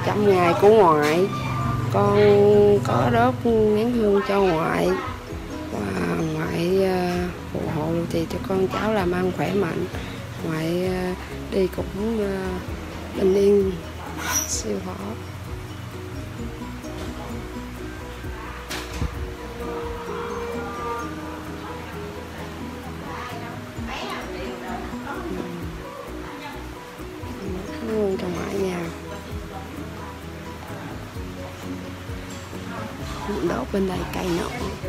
100 ngày của ngoại, con có đốt nén hương cho ngoại và ngoại phù hộ thì cho con cháu làm ăn khỏe mạnh, ngoại đi cũng bình yên siêu hỏa. Hương cho ngoại nha, đốt bên đây cây nọ.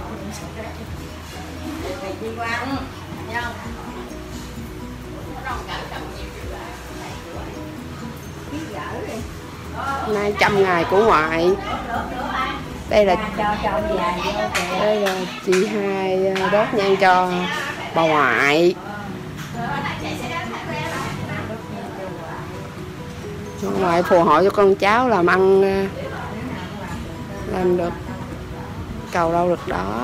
Nay 100 ngày của ngoại. Đây là chị hai đốt nhang cho bà ngoại. Ngoại phù hộ cho con cháu làm ăn, làm được cầu đâu được đó.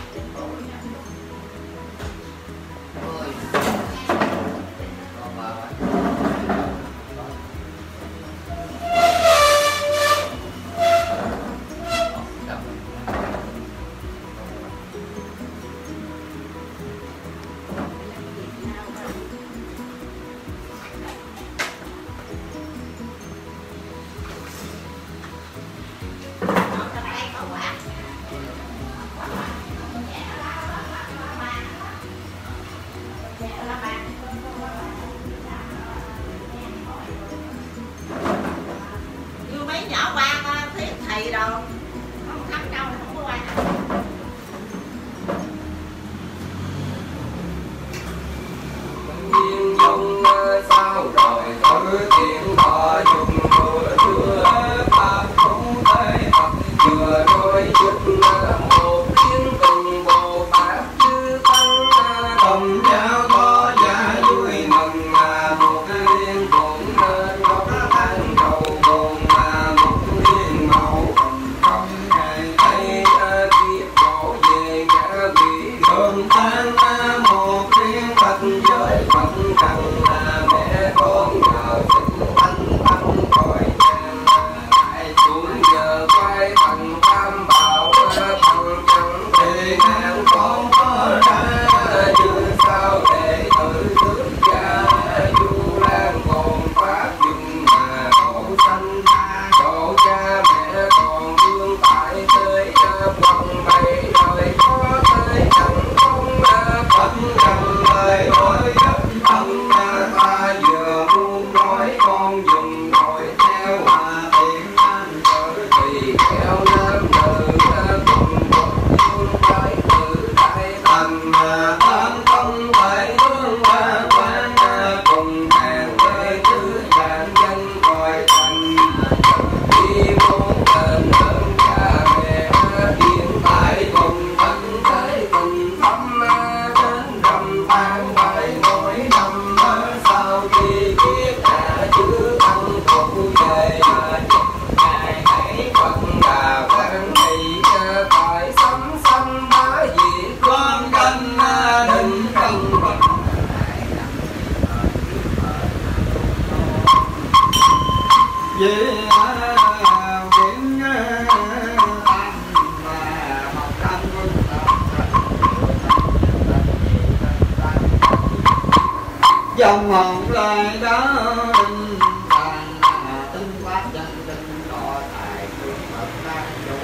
dòng hồn lời đó tinh tàn tinh phát chân tinh đỏ tài quyền hợp đang đủ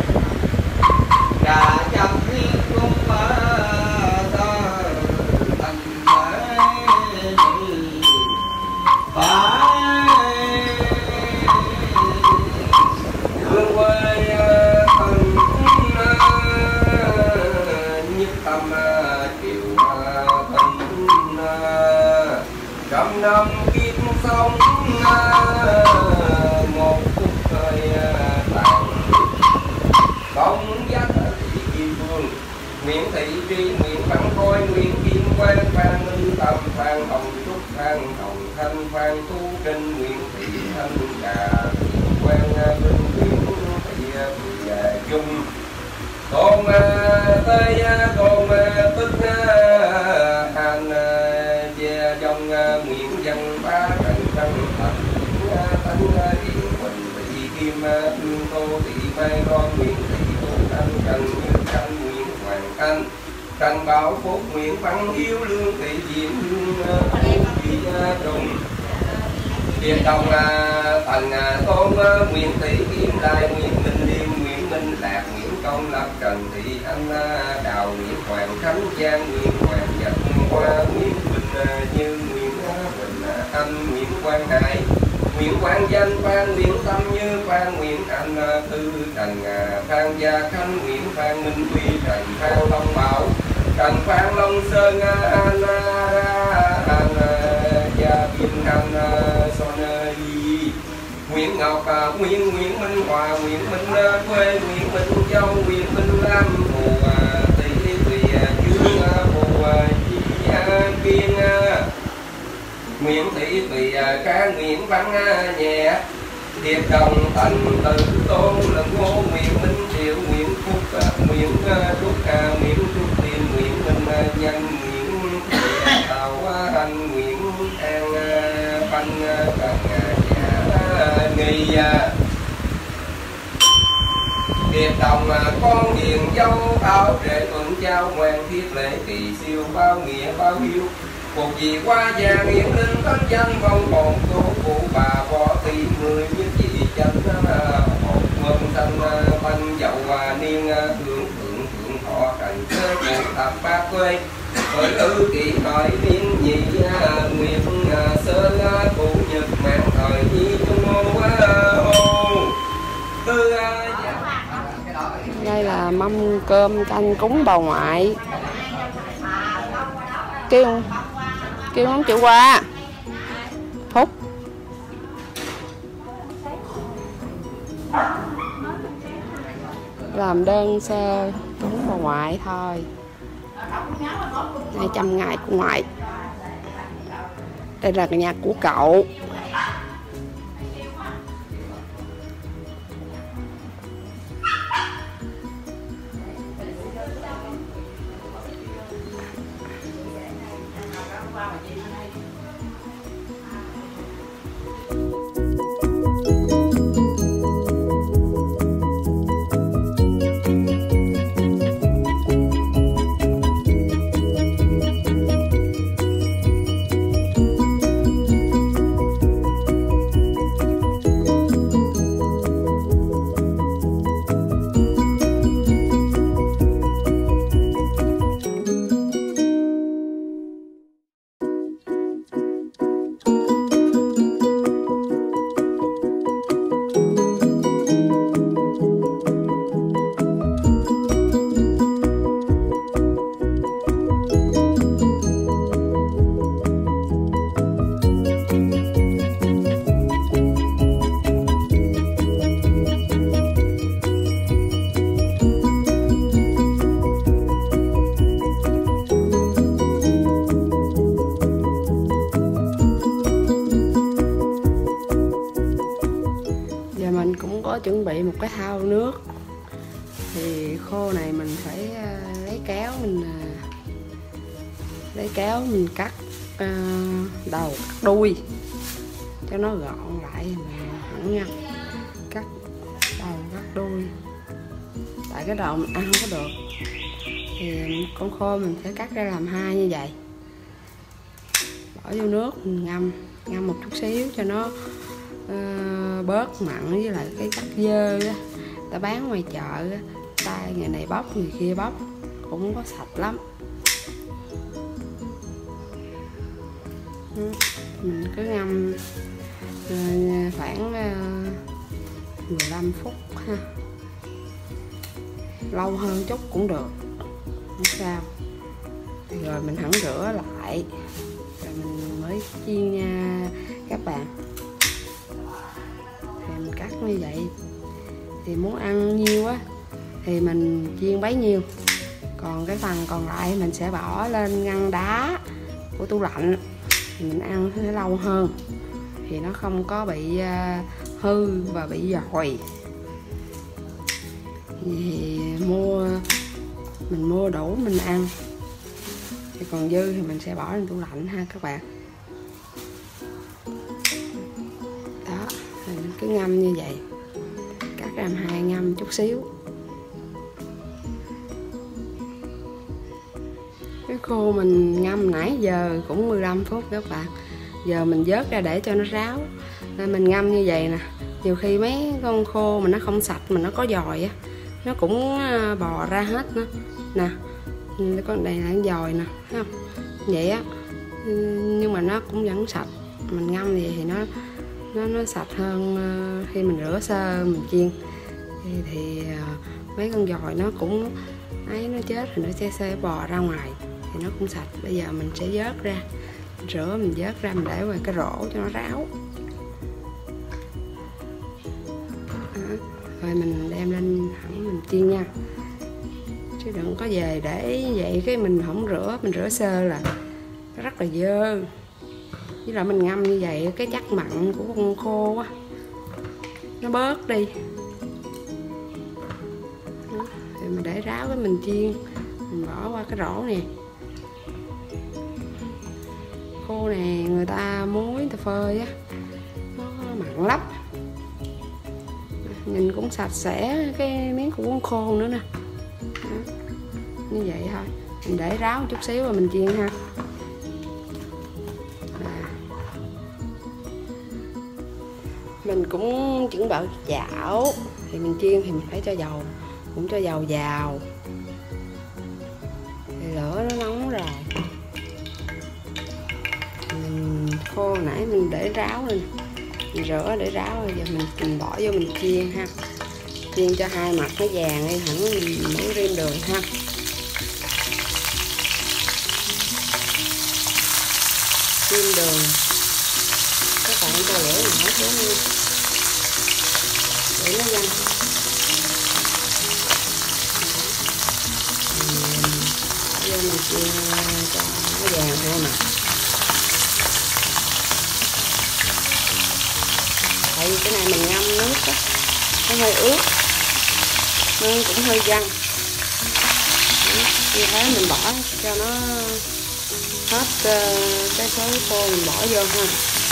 gà chồng thiên cung mơ tơ thành thể phải hương quê thân nhất tâm chiều thân trăm năm kiếp sống một phút thời tàn công giác thị kim phương nguyện thị tri nguyện văn khôi nguyện kim quan phan ngư tâm phan hồng trúc phan hồng thanh phan tu trinh nguyện thị thanh trà quan vinh nguyện thị dung tôn tây tôn tức hành về dòng nguyện dân ba trần trăng thành tánh yên bình thị Mai Loan Nguyễn Thị Cô Anh Trần Như Khanh Nguyễn Hoàng Anh Trần Bảo Phúc Nguyễn Văn Hiếu Lương Thị Diễm Hương Thị Trùng Điền Đồng Thành Tôn Nguyễn Thị Kim Lai Nguyễn Minh Liêm Nguyễn Minh Lạc Nguyễn Công Lập Trần Thị Anh Đào Nguyễn Hoàng Khánh Giang Nguyễn Hoàng Nhật Hoa Nguyễn Bình Như Nguyễn Bình Anh Nguyễn Quang Hải Nguyễn Quang Danh Phan Nguyễn Tâm Như Phan Nguyễn Anh Thư Trần Phan Gia Khánh Nguyễn Phan Minh Huy Trần Phan Long Bảo Trần Phan Long Sơn Anh Gia Viên Anh Son Nguyễn Ngọc Nguyễn Minh Hòa Nguyễn Minh Quê Nguyễn Minh Châu Nguyễn Minh Lam Phù Thị Thùy Dương Phù Kiên Nguyễn Thị Thùy Cá Nguyễn Văn Nhẹ Điệp Đồng Thành Từ Tôn Lần Ngô Nguyễn Minh Triệu Nguyễn Phúc Nguyễn Trúc Nguyễn Trúc Tiên Nguyễn Minh Nhân Nguyễn Tàu Hành Nguyễn An Văn Cần Nghi Điệp Đồng con Điền Dâu Áo Trệ Tuần Trao Ngoan Thiết Lễ Kỳ Siêu Bao Nghĩa Bao Hiếu Cuộc gì qua già Nghiễm Linh Thánh Danh Phong Hồn Cô Cụ Bà Võ Thị Mười Như Chị Chánh Một Quân Thanh Văn Dậu Niên Thượng Thượng Thượng Thọ Trần Cơ Cụ Thập Ba Quê Bởi Ư Kỵ Thời Niên Nhị Nguyệt Sơn Cụ Nhật Mạng Thời Nhi Trung Hô Đây là mâm cơm canh cúng bà ngoại. Kêu không chịu qua. Phúc làm đơn sơ cúng bà ngoại thôi. 200 ngày của ngoại. Đây là nhà của cậu. Chuẩn bị một cái thau nước. Thì khô này mình phải lấy kéo mình cắt đầu cắt đuôi cho nó gọn lại, mình hẳn nha, cắt đầu cắt đuôi, tại cái đầu mình ăn không có được thì con khô mình sẽ cắt ra làm hai như vậy, bỏ vô nước mình ngâm một chút xíu cho nó bớt mặn, với lại cái cắt dơ á, ta bán ngoài chợ á, tay người này bóc người kia bóc cũng không có sạch lắm. Mình cứ ngâm khoảng 15 phút ha, lâu hơn chút cũng được, không sao. Rồi mình hẳn rửa lại rồi mình mới chiên nha các bạn. Thì mình cắt như vậy, thì muốn ăn nhiêu á thì mình chiên bấy nhiêu, còn cái phần còn lại mình sẽ bỏ lên ngăn đá của tủ lạnh thì mình ăn sẽ lâu hơn, thì nó không có bị hư và bị dòi. Thì mình mua đủ mình ăn, thì còn dư thì mình sẽ bỏ lên tủ lạnh ha các bạn. Đó, thì mình cứ ngâm như vậy, cắt ra làm 2 ngâm chút xíu. Cái khô mình ngâm nãy giờ cũng 15 phút các bạn. Giờ mình vớt ra để cho nó ráo. Nên mình ngâm như vậy nè. Nhiều khi mấy con khô mà nó không sạch mà nó có dòi á, nó cũng bò ra hết nữa. Nè, con này là con dòi nè, thấy không? Vậy á, nhưng mà nó cũng vẫn sạch. Mình ngâm vậy thì nó sạch hơn khi mình rửa sơ mình chiên. Thì mấy con dòi nó cũng ấy, nó chết thì nó sẽ bò ra ngoài thì nó cũng sạch. Bây giờ mình sẽ vớt ra, mình rửa mình vớt ra, mình để ngoài cái rổ cho nó ráo. Rồi mình đem lên hẳn mình chiên nha, chứ đừng có về để vậy cái mình không rửa, mình rửa sơ là nó rất là dơ. Với lại mình ngâm như vậy cái chất mặn của con khô á nó bớt đi. Thì mình để ráo cái mình chiên, mình bỏ qua cái rổ nè. Khô này người ta muối người ta phơi á, nó mặn lắm. Nhìn cũng sạch sẽ cái miếng của con khô nữa nè. Đó. Như vậy thôi, mình để ráo một chút xíu rồi mình chiên ha. Mình cũng chuẩn bị chảo, thì mình chiên thì mình phải cho dầu, cũng cho dầu vào. Thì lửa nó nóng rồi. Mình khô nãy mình để ráo lên, mình rửa để ráo rồi, giờ mình bỏ vô mình chiên ha. Chiên cho hai mặt nó vàng đi hẳn mình mới rim đường ha. Rim đường các bạn cho lửa nhỏ xuống đi để nó văng. Vô mình chiên cho nó vàng hai mặt. Tại vì cái này mình ngâm nước á, nó hơi ướt nên cũng hơi văng. Như thế mình bỏ cho nó hết cái số khô mình bỏ vô ha.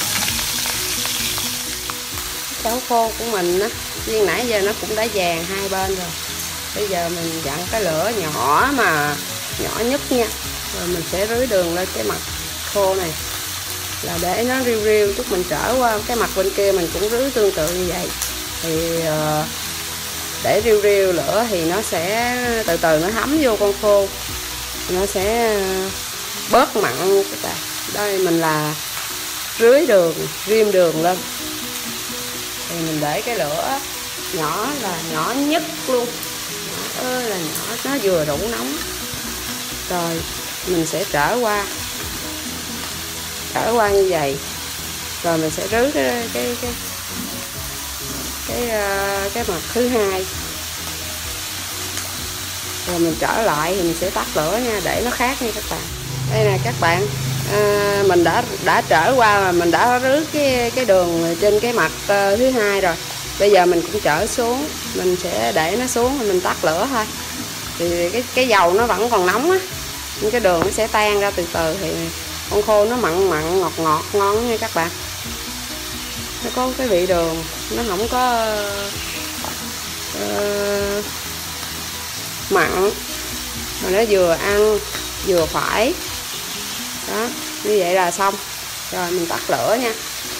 Cháo khô của mình á, chiên nãy giờ nó cũng đã vàng hai bên rồi. Bây giờ mình dặn cái lửa nhỏ mà nhỏ nhất nha. Rồi mình sẽ rưới đường lên cái mặt khô này, là để nó riu riu chút mình trở qua cái mặt bên kia mình cũng rưới tương tự như vậy. Thì để riu riu lửa thì nó sẽ từ từ nó thấm vô con khô, nó sẽ bớt mặn các bạn. Đây mình là rưới đường, rim đường lên. Thì mình để cái lửa nhỏ là nhỏ nhất luôn, nhỏ ơi là nhỏ, nó vừa đủ nóng. Rồi mình sẽ trở qua như vậy. Rồi mình sẽ rưới cái mặt thứ hai. Rồi mình trở lại thì mình sẽ tắt lửa nha, để nó khác nha các bạn. Đây nè các bạn, mình đã trở qua mà mình đã rưới cái đường trên cái mặt thứ hai rồi. Bây giờ mình cũng trở xuống, mình sẽ để nó xuống rồi mình tắt lửa thôi. Thì cái dầu nó vẫn còn nóng á, nhưng cái đường nó sẽ tan ra từ từ thì con khô nó mặn ngọt ngọt ngon nha các bạn. Nó có cái vị đường, nó không có mặn mà nó vừa ăn vừa phải. Đó, như vậy là xong. Rồi mình tắt lửa nha.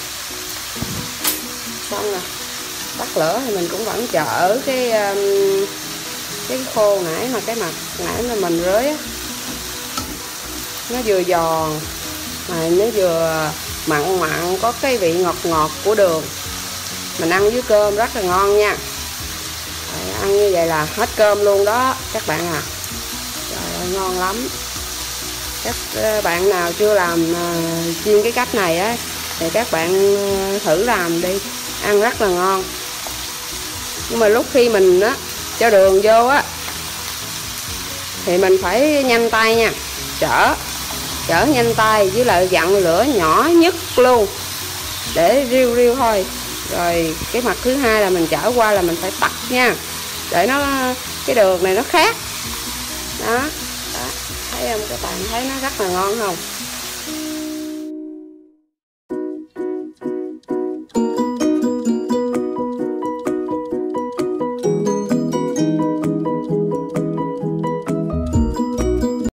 Xong rồi, tắt lửa thì mình cũng vẫn chờ cái khô nãy mà cái mặt nãy mà mình rưới á, nó vừa giòn mà nó vừa mặn có cái vị ngọt ngọt của đường. Mình ăn với cơm rất là ngon nha. Rồi, ăn như vậy là hết cơm luôn đó các bạn à. Trời ơi, ngon lắm. Các bạn nào chưa làm chiên cái cách này á thì các bạn thử làm đi, ăn rất là ngon. Nhưng mà lúc khi mình á cho đường vô á thì mình phải nhanh tay nha, chở nhanh tay, với lại dặn lửa nhỏ nhất luôn để riu riu thôi. Rồi cái mặt thứ hai là mình chở qua là mình phải tắt nha, để nó cái đường này nó khác đó. Thấy không các bạn, thấy nó rất là ngon không?